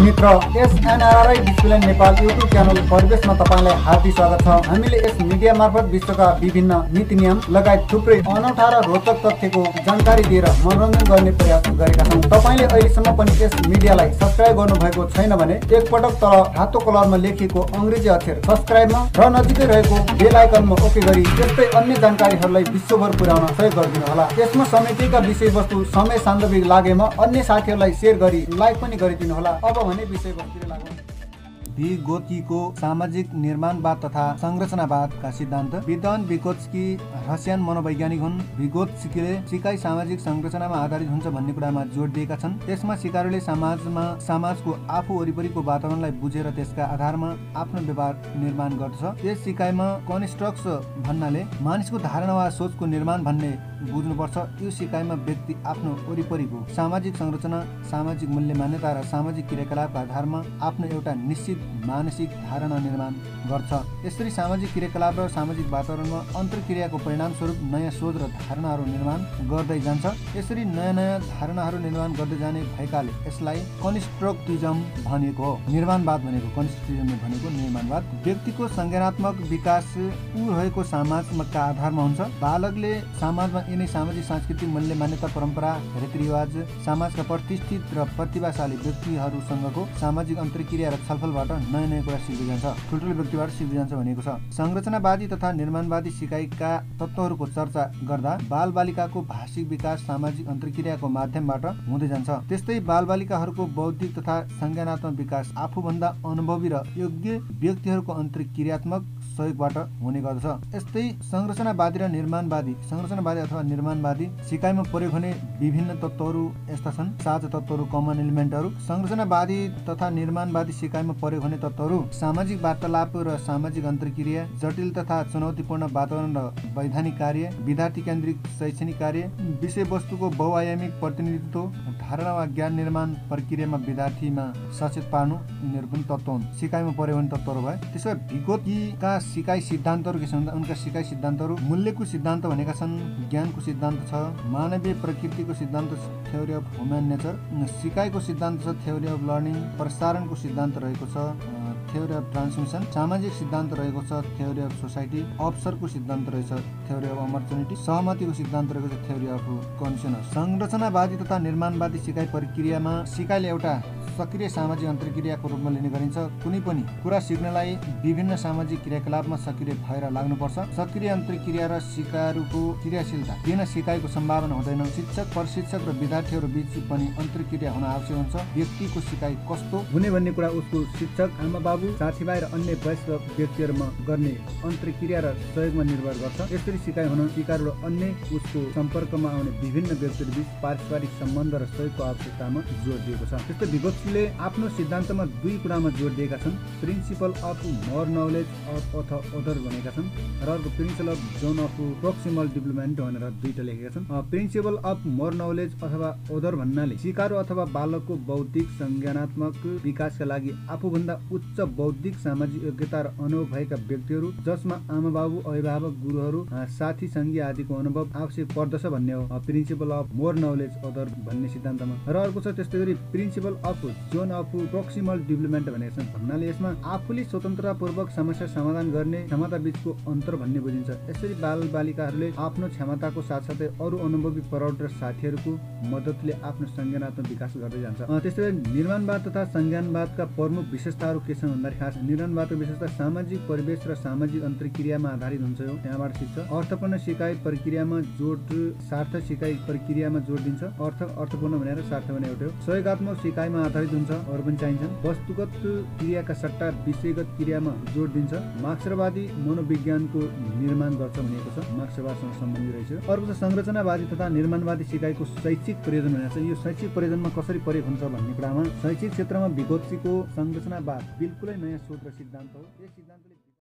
मित्र SNRI display Nepal YouTube channel परिवेशमा तपाईलाई हार्दिक स्वागत छ। हामीले यस मिडिया मार्फत विश्वका विभिन्न नीति नियम लगायत थुप्रै अनौठा र रोचक तथ्यको जानकारी दिएर मनोरञ्जन गर्ने प्रयास गरेका छौँ। तपाईले अहिलेसम्म पनि यस मिडियालाई सब्स्क्राइब गर्नुभएको छैन भने एकपटक तल रातो कलरमा लेखिएको अङ्ग्रेजी अक्षर सब्स्क्राइबमा र नजिकै रहेको बेल आइकनमा ओके गरी त्यस्तै अन्य जानकारीहरूलाई विश्वभर पुर्याउन सहयोग गरिदिनु होला। यसमा समेटिएका विषयवस्तु समय सान्दर्भिक लागेमा अन्य साथीहरूलाई सेयर गरी लाइक पनि गरिदिनु होला। अब भने विषयवस्तुले लागौँ। भिगोत्स्कीको सामाजिक निर्माणवाद तथा संरचनावादका सिद्धान्त। विद्वान भिगोत्स्की रसियन मनोवैज्ञानिक हुन्। भिगोत्स्कीले सिकाइ सामाजिक संरचनामा आधारित हुन्छ भन्ने कुरामा जोड दिएका छन्। त्यसमा सिकारुले समाजको आफू वरिपरिको वातावरणलाई बुझेर त्यसका आधारमा आफ्नो व्यवहार निर्माण गर्दछ। यस सिकाइमा कन्स्ट्रक्ट्स भन्नाले मानिसको धारणा वा सोचको निर्माण भन्ने बुझ्नुपर्छ। यो सिकाइमा व्यक्ति आफ्नो वरिपरिको सामाजिक संरचना, सामाजिक मूल्य मान्यता र सामाजिक क्रियाकलापका आधारमा आफ्नो एउटा निश्चित मानसिक धारणा निर्माण गर्छ। यसरी सामाजिक क्रियाकलाप र सामाजिक वातावरणमा अन्तर्क्रियाको परिणामस्वरूप नयाँ सोच र धारणाहरू निर्माण गर्दै जान्छ। यसरी नयाँ धारणाहरू निर्माण गर्दै जाने भएकाले यसलाई कन्स्ट्रक्टिभिजम भनेको हो। निर्माणवाद भनेको कन्स्ट्रक्टिभिजम भनेको निर्माणवाद। व्यक्तिको संज्ञानात्मक विकास ऊ रहेको समाजका आधारमा हुन्छ। बालकले समाजमा यिनै सामाजिक सांस्कृतिक मूल्य मान्यता, परम्परा, रीतिरिवाज, समाजका प्रतिष्ठित र प्रतिभाशाली व्यक्तिहरूसँगको सामाजिक अन्तर्क्रिया र छलफलबाट नयाँ कुरा सिक्दै जान्छ। ठुल्ठुलो व्यक्तिबाट सिक्दै जान्छ भनेको छ। संरचनावादी तथा निर्माणवादी सिकाइका तत्त्वहरूको चर्चा गर्दा बालबालिकाको भाषिक विकास सामाजिक अन्तर्क्रियाको माध्यमबाट हुँदै जान्छ। त्यस्तै बालबालिकाहरूको बौद्धिक तथा संज्ञानात्मक विकास आफूभन्दा अनुभवी र योग्य व्यक्तिहरूको अन्तर्क्रियात्मक सहयोगबाट हुने गर्दछ। यस्तै संरचनावादी र संरचनावादी अथवा निर्माणवादी सिकाइमा प्रयोग हुने विभिन्न तत्त्वहरू यस्ता छन्। साझा तत्त्वहरू, कमन एलिमेन्टहरू। संरचनावादी तथा निर्माणवादी सिकाइमा प्रयोग हुने तत्त्वहरू सामाजिक वार्तालाप र सामाजिक अन्तर्क्रिया, जटिल तथा चुनौतीपूर्ण वातावरण र वैधानिक कार्य, विद्यार्थी केन्द्रित शैक्षणिक कार्य, विषयवस्तुको बहुआयामिक प्रतिनिधित्व, धारणा वा ज्ञान निर्माण प्रक्रियामा विद्यार्थीमा सचेत पार्नु, यिनीहरू पनि तत्त्व हुन्। सिकाइमा प्रयोग हुने तत्त्वहरू भए। त्यसो भए भिगोत्स्कीका सिकाइ सिद्धान्तहरू के छन्? उनका सिकाइ सिद्धान्तहरू मूल्यको सिद्धान्त भनेका छन्, ज्ञानको सिद्धान्त छ, मानवीय प्रकृतिको सिद्धान्त थ्योरी अफ ह्युमन नेचर, सिकाइको सिद्धान्त छ थ्योरी अफ लर्निङ, प्रसारणको सिद्धान्त रहेको छ थ्योरी अफ ट्रान्समिसन, सामाजिक सिद्धान्त रहेको छ थ्योरी अफ सोसाइटी, अवसरको सिद्धान्त रहेछ थ्योरी अफ अपर्च्युनिटी, सहमतिको सिद्धान्त रहेको छ थ्योरी अफ कन्सेन्सस। संरचनावादी तथा निर्माणवादी सिकाइ प्रक्रियामा सिकाइले एउटा सक्रिय सामाजिक अन्तर्क्रियाको रूपमा लिने गरिन्छ। कुनै पनि कुरा सिक्नलाई विभिन्न सामाजिक क्रियाकलापमा सक्रिय भएर लाग्नुपर्छ। सक्रिय अन्तर्क्रिया र सिकारुको क्रियाशीलता बिना सिकाइको सम्भावना हुँदैन। शिक्षक, प्रशिक्षक र विद्यार्थीहरू बीच पनि अन्तर्क्रिया हुन आवश्यक हुन्छ। व्यक्तिको सिकाइ कस्तो हुने भन्ने कुरा उसको शिक्षक, आमा बाबु, साथीभाइ र अन्य वयस्क व्यक्तिहरूमा गर्ने अन्तर्क्रिया र सहयोगमा निर्भर गर्छ। यसरी सिकाइ हुन सिकारु र अन्य उसको सम्पर्कमा आउने विभिन्न व्यक्तिहरू बीच पारस्परिक सम्बन्ध र सहयोगको आवश्यकतामा जोड दिएको छ। त्यस्तै भिगोत्स्कीले आफ्नो सिद्धान्तमा दुई कुरामा जोड दिएका छन्। Principle of more knowledge of other भनेका छन् र अर्को principle of zone of proximal development भनेर दुईटा लेखेका छन्। प्रिन्सिपल अफ मोर नलेज अथवा अदर भन्नाले सिकारु अथवा बालकको बौद्धिक संज्ञानात्मक विकासका लागि आफूभन्दा उच्च बौद्धिक सामाजिक योग्यता र अनुभव भएका व्यक्तिहरू, जसमा आमा बाबु, अभिभावक, गुरुहरू, साथी, सङ्गी आदिको अनुभव आवश्यक पर्दछ भन्ने हो principle of more knowledge other भन्ने सिद्धान्तमा। र अर्को छ त्यस्तै गरी principle of zone of proximal development भनेको छ भन्नाले यसमा आफूले स्वतन्त्रतापूर्वक समस्या समाधान गर्ने क्षमता बीचको अन्तर भन्ने बुझिन्छ। यसरी बालबालिकाहरूले आफ्नो क्षमताको साथसाथै अरू अनुभवी प्रौढ र साथीहरूको मद्दतले आफ्नो संज्ञानात्मक विकास गर्दै जान्छ। त्यस्तै निर्माणवाद तथा संज्ञानवादका प्रमुख विशेषताहरू के छन् भन्दाखेरि खास निर्माणवादको विशेषता सामाजिक परिवेश र सामाजिक अन्तर्क्रियामा आधारित हुन्छ। त्यहाँबाट सिक्छ। अर्थपूर्ण सिकाइ प्रक्रियामा जोड, सार्थक सिकाइ प्रक्रियामा जोड दिन्छ। अर्थपूर्ण भनेर सार्थ भने एउटै हो। सहयोगात्मक सिकाइमा आधारित हुन्छ, अरू पनि चाहिन्छन्। वस्तुगत क्रियाका सट्टा विषयगत क्रियामा जोड दिन्छ। मार्क्सवादी मनोविज्ञानको निर्माण गर्छ भनेको छ, मार्क्सवादसँग सम्बन्धित रहेछ। अर्को छ संरचनावादी तथा निर्माणवादी सिकाइको शैक्षिक प्रयोजन भनेको छ। यो शैक्षिक प्रयोजनमा कसरी प्रयोग हुन्छ भन्ने कुरामा शैक्षिक क्षेत्रमा भिगोत्स्कीको संरचनावाद बिल्कुलै नयाँ सोच र सिद्धान्त हो। यस सिद्धान्तले